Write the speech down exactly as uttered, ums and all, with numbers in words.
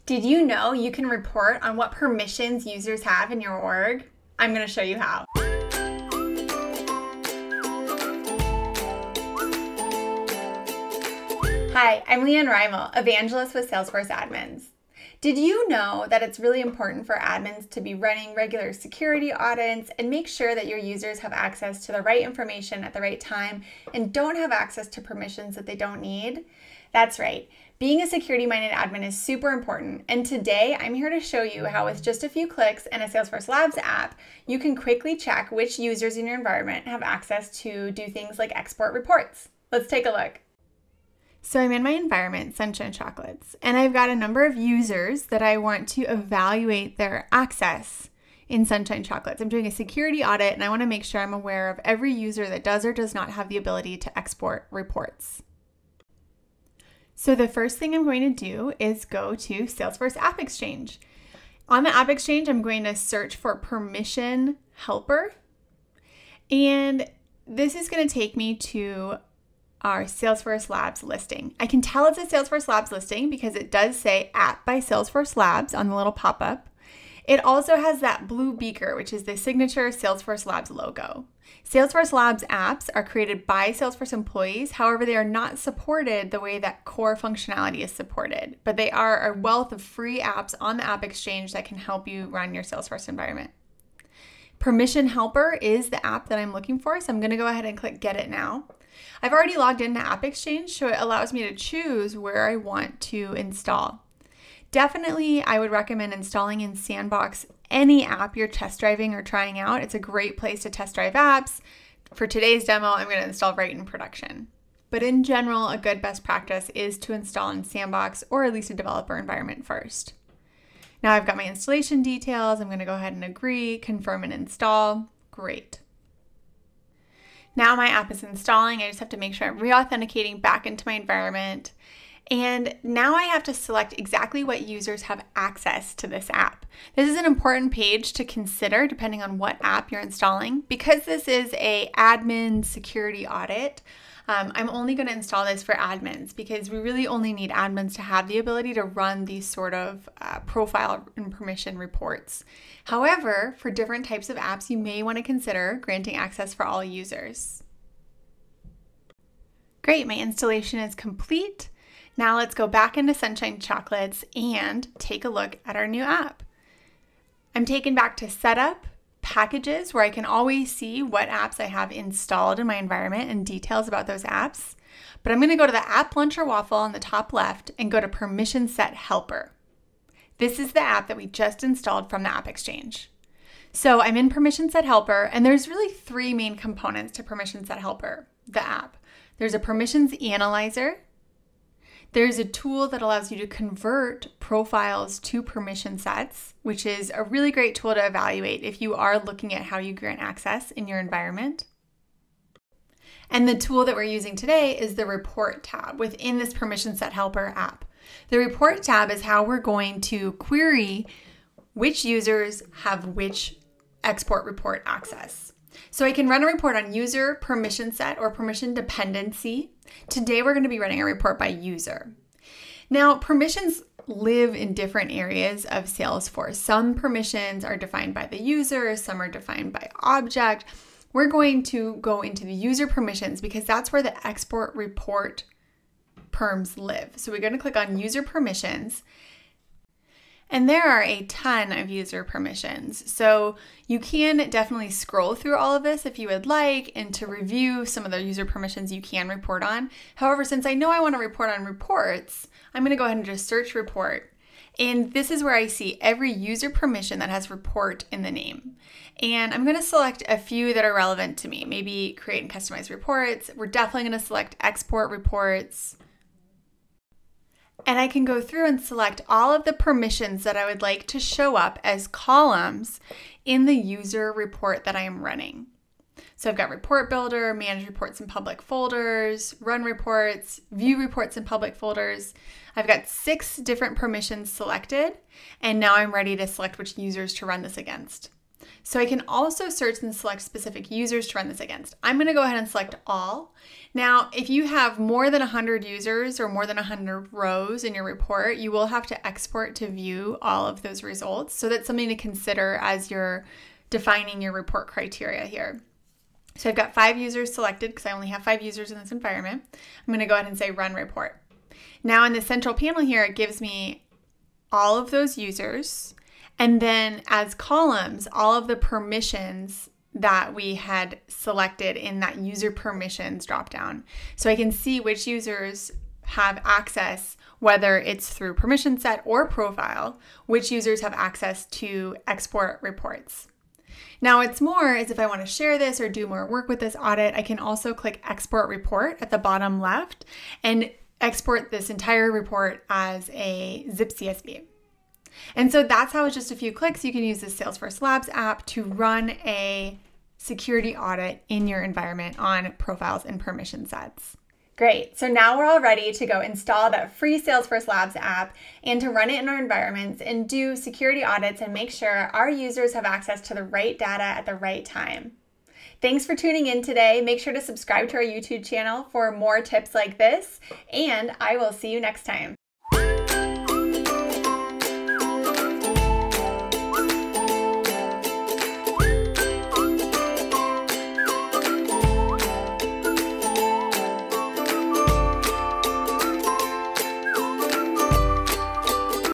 Did you know you can report on what permissions users have in your org? I'm going to show you how. Hi, I'm Leanne Reimel, Evangelist with Salesforce Admins. Did you know that it's really important for admins to be running regular security audits and make sure that your users have access to the right information at the right time and don't have access to permissions that they don't need? That's right. Being a security-minded admin is super important, and today I'm here to show you how with just a few clicks and a Salesforce Labs app, you can quickly check which users in your environment have access to do things like export reports. Let's take a look. So I'm in my environment, Sunshine Chocolates, and I've got a number of users that I want to evaluate their access in Sunshine Chocolates. I'm doing a security audit, and I want to make sure I'm aware of every user that does or does not have the ability to export reports. So the first thing I'm going to do is go to Salesforce App Exchange. On the App Exchange, I'm going to search for Permission Helper. And this is going to take me to our Salesforce Labs listing. I can tell it's a Salesforce Labs listing because it does say App by Salesforce Labs on the little pop-up. It also has that blue beaker, which is the signature Salesforce Labs logo. Salesforce Labs apps are created by Salesforce employees. However, they are not supported the way that core functionality is supported, but they are a wealth of free apps on the App Exchange that can help you run your Salesforce environment. Permission Helper is the app that I'm looking for, so I'm going to go ahead and click Get It Now. I've already logged into App Exchange, so it allows me to choose where I want to install. Definitely, I would recommend installing in Sandbox any app you're test driving or trying out. It's a great place to test drive apps. For today's demo, I'm going to install right in production. But in general, a good best practice is to install in Sandbox or at least a developer environment first. Now I've got my installation details. I'm going to go ahead and agree, confirm and install. Great. Now my app is installing. I just have to make sure I'm re-authenticating back into my environment. And now I have to select exactly what users have access to this app. This is an important page to consider depending on what app you're installing. Because this is a admin security audit, um, I'm only going to install this for admins because we really only need admins to have the ability to run these sort of uh, profile and permission reports. However, for different types of apps, you may want to consider granting access for all users. Great, my installation is complete. Now let's go back into Sunshine Chocolates and take a look at our new app. I'm taken back to Setup, Packages, where I can always see what apps I have installed in my environment and details about those apps. But I'm going to go to the App Launcher waffle on the top left and go to Permission Set Helper. This is the app that we just installed from the App Exchange. So I'm in Permission Set Helper, and there's really three main components to Permission Set Helper, the app. There's a Permissions Analyzer. There's a tool that allows you to convert profiles to permission sets, which is a really great tool to evaluate if you are looking at how you grant access in your environment. And the tool that we're using today is the Report tab within this Permission Set Helper app. The Report tab is how we're going to query which users have which export report access. So I can run a report on user, permission set, or permission dependency. Today we're going to be running a report by user. Now, permissions live in different areas of Salesforce. Some permissions are defined by the user, some are defined by object. We're going to go into the user permissions because that's where the export report perms live. So we're going to click on user permissions. And there are a ton of user permissions. So you can definitely scroll through all of this if you would like, and to review some of the user permissions you can report on. However, since I know I want to report on reports, I'm going to go ahead and just search report. And this is where I see every user permission that has report in the name. And I'm going to select a few that are relevant to me. Maybe create and customize reports. We're definitely going to select export reports. And I can go through and select all of the permissions that I would like to show up as columns in the user report that I am running. So I've got report builder, manage reports in public folders, run reports, view reports in public folders. I've got six different permissions selected, and now I'm ready to select which users to run this against. So I can also search and select specific users to run this against. I'm going to go ahead and select all. Now, if you have more than one hundred users or more than one hundred rows in your report, you will have to export to view all of those results. So that's something to consider as you're defining your report criteria here. So I've got five users selected because I only have five users in this environment. I'm going to go ahead and say run report. Now in the central panel here, it gives me all of those users. And then as columns, all of the permissions that we had selected in that user permissions dropdown. So I can see which users have access, whether it's through permission set or profile, which users have access to export reports. Now what's more is if I want to share this or do more work with this audit, I can also click export report at the bottom left and export this entire report as a zip C S V. And so that's how with just a few clicks you can use this Salesforce Labs app to run a security audit in your environment on profiles and permission sets. Great. So now we're all ready to go install that free Salesforce Labs app and to run it in our environments and do security audits and make sure our users have access to the right data at the right time. Thanks for tuning in today. Make sure to subscribe to our YouTube channel for more tips like this, and I will see you next time.